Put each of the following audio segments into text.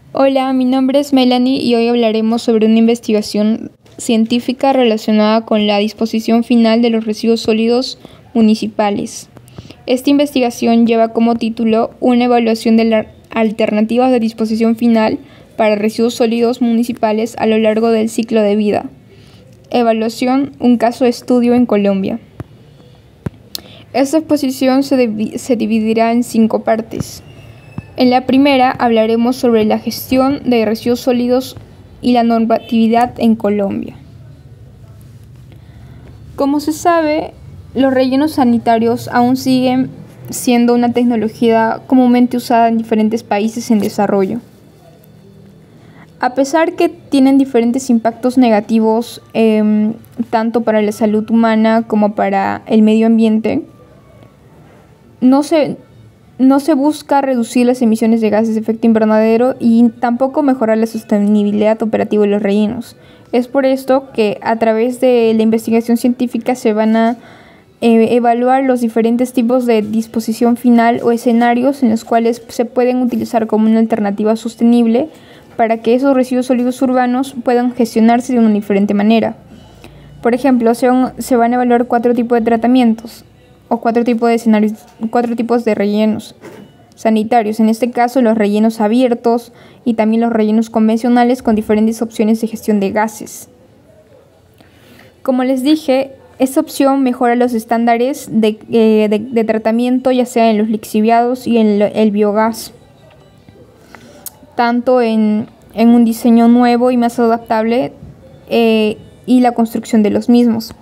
Hola, mi nombre es Melanie y hoy hablaremos sobre una investigación científica relacionada con la disposición final de los residuos sólidos municipales. Esta investigación lleva como título una evaluación de las alternativas de disposición final para residuos sólidos municipales a lo largo del ciclo de vida. Evaluación, un caso de estudio en Colombia. Esta exposición se dividirá en 5 partes. En la primera hablaremos sobre la gestión de residuos sólidos y la normatividad en Colombia. Como se sabe, los rellenos sanitarios aún siguen siendo una tecnología comúnmente usada en diferentes países en desarrollo. A pesar que tienen diferentes impactos negativos tanto para la salud humana como para el medio ambiente, no se busca reducir las emisiones de gases de efecto invernadero y tampoco mejorar la sostenibilidad operativa de los rellenos. Es por esto que a través de la investigación científica se van a evaluar los diferentes tipos de disposición final o escenarios en los cuales se pueden utilizar como una alternativa sostenible para que esos residuos sólidos urbanos puedan gestionarse de una diferente manera. Por ejemplo, se van a evaluar 4 tipos de tratamientos o 4 tipos de escenarios, 4 tipos de rellenos sanitarios, en este caso los rellenos abiertos y también los rellenos convencionales con diferentes opciones de gestión de gases. Como les dije, esta opción mejora los estándares de tratamiento, ya sea en los lixiviados y en el biogás, tanto en un diseño nuevo y más adaptable y la construcción de los mismos.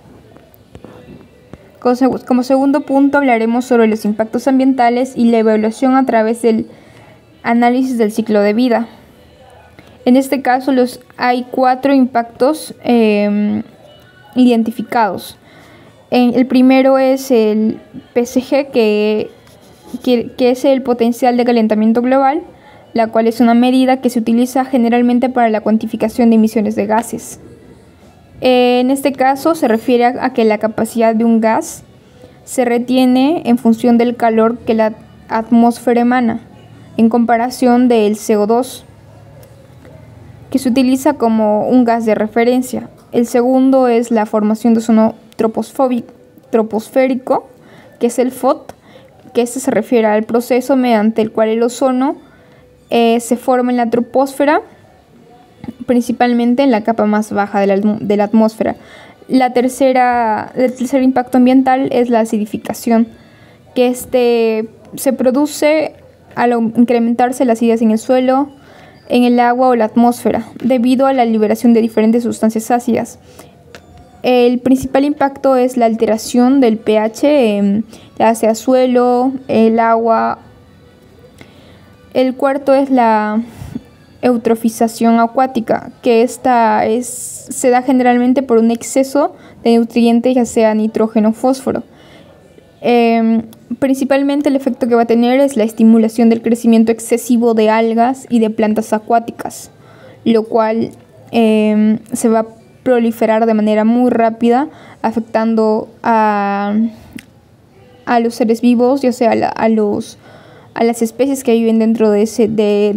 Como segundo punto hablaremos sobre los impactos ambientales y la evaluación a través del análisis del ciclo de vida. En este caso hay 4 impactos identificados. El primero es el PSG, que es el potencial de calentamiento global, la cual es una medida que se utiliza generalmente para la cuantificación de emisiones de gases. En este caso se refiere a que la capacidad de un gas se retiene en función del calor que la atmósfera emana, en comparación del CO2, que se utiliza como un gas de referencia. El segundo es la formación de ozono troposférico, que es el FOT, que este se refiere al proceso mediante el cual el ozono se forma en la troposfera, principalmente en la capa más baja de la atmósfera. El tercer impacto ambiental es la acidificación, que se produce al incrementarse la acidez en el suelo, en el agua o la atmósfera, debido a la liberación de diferentes sustancias ácidas. El principal impacto es la alteración del pH, ya sea suelo, el agua. El cuarto es la eutrofización acuática, que se da generalmente por un exceso de nutrientes, ya sea nitrógeno o fósforo. Principalmente el efecto que va a tener es la estimulación del crecimiento excesivo de algas y de plantas acuáticas, lo cual se va a proliferar de manera muy rápida, afectando a los seres vivos, ya sea a las especies que viven dentro de ese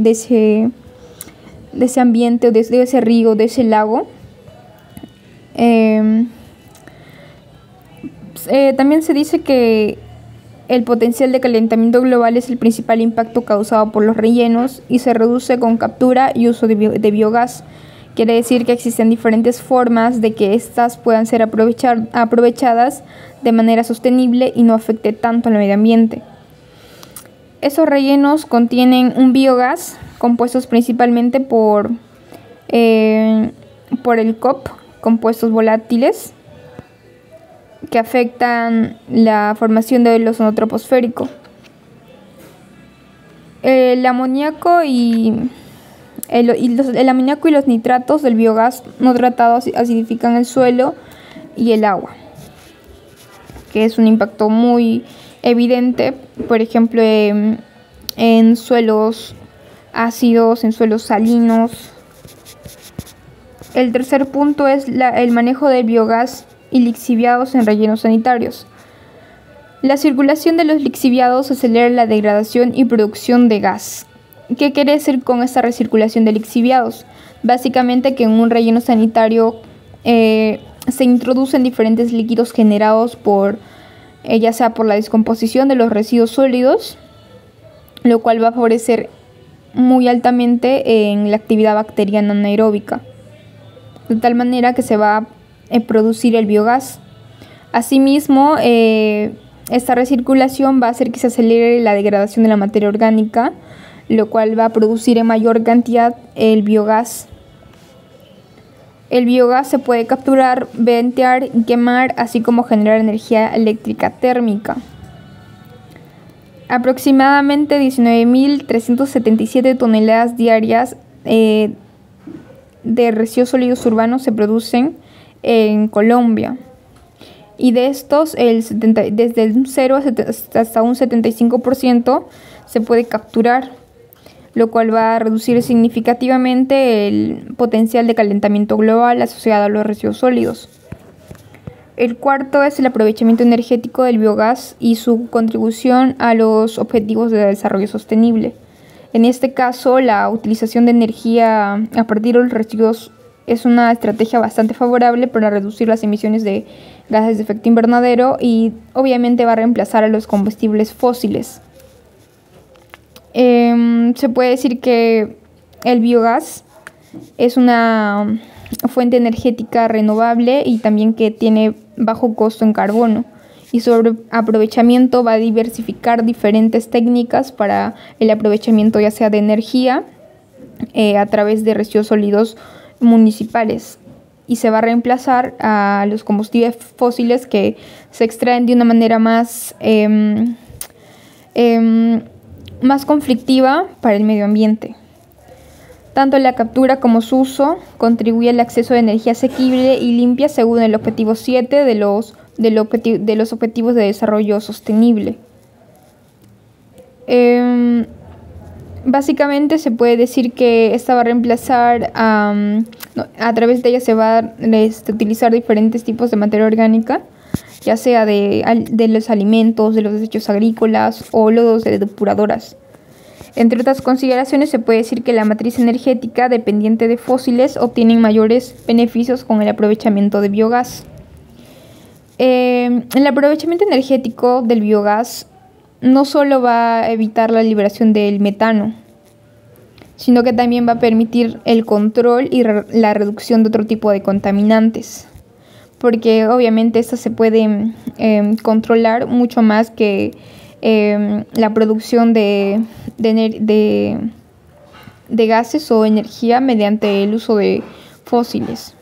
ambiente, de ese río, de ese lago. También se dice que el potencial de calentamiento global es el principal impacto causado por los rellenos y se reduce con captura y uso de biogás. Quiere decir que existen diferentes formas de que éstas puedan ser aprovechadas de manera sostenible y no afecte tanto al medio ambiente. Esos rellenos contienen un biogás compuestos principalmente por el COP, compuestos volátiles, que afectan la formación del ozono troposférico. El amoníaco y los nitratos del biogás no tratados acidifican el suelo y el agua, que es un impacto muy evidente, por ejemplo, en suelos ácidos, en suelos salinos. El tercer punto es el manejo del biogás y lixiviados en rellenos sanitarios. La circulación de los lixiviados acelera la degradación y producción de gas. ¿Qué quiere decir con esta recirculación de lixiviados? Básicamente que en un relleno sanitario se introducen diferentes líquidos generados por, ya sea por la descomposición de los residuos sólidos, lo cual va a favorecer muy altamente en la actividad bacteriana anaeróbica, de tal manera que se va a producir el biogás. Asimismo, esta recirculación va a hacer que se acelere la degradación de la materia orgánica, lo cual va a producir en mayor cantidad el biogás. El biogás se puede capturar, ventear y quemar, así como generar energía eléctrica térmica. Aproximadamente 19.377 toneladas diarias de residuos sólidos urbanos se producen en Colombia. Y de estos, desde el 0 hasta un 75% se puede capturar, lo cual va a reducir significativamente el potencial de calentamiento global asociado a los residuos sólidos. El cuarto es el aprovechamiento energético del biogás y su contribución a los objetivos de desarrollo sostenible. En este caso, la utilización de energía a partir de los residuos es una estrategia bastante favorable para reducir las emisiones de gases de efecto invernadero y obviamente va a reemplazar a los combustibles fósiles. Se puede decir que el biogás es una fuente energética renovable y también que tiene bajo costo en carbono, y su aprovechamiento va a diversificar diferentes técnicas para el aprovechamiento ya sea de energía a través de residuos sólidos municipales, y se va a reemplazar a los combustibles fósiles que se extraen de una manera más conflictiva para el medio ambiente. Tanto la captura como su uso contribuye al acceso de energía asequible y limpia según el objetivo 7 de los objetivos de desarrollo sostenible. Básicamente se puede decir que esta va a reemplazar, a través de ella se va a utilizar diferentes tipos de materia orgánica, ya sea de los alimentos, de los desechos agrícolas o lodos de depuradoras. Entre otras consideraciones, se puede decir que la matriz energética dependiente de fósiles obtiene mayores beneficios con el aprovechamiento de biogás. El aprovechamiento energético del biogás no solo va a evitar la liberación del metano, sino que también va a permitir el control y la reducción de otro tipo de contaminantes, porque obviamente estas se pueden controlar mucho más que la producción de gases o energía mediante el uso de fósiles,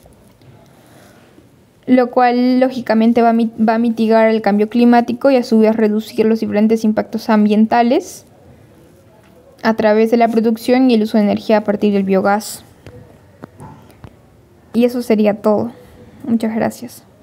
lo cual lógicamente va a mitigar el cambio climático y a su vez reducir los diferentes impactos ambientales a través de la producción y el uso de energía a partir del biogás. Y eso sería todo. Muchas gracias.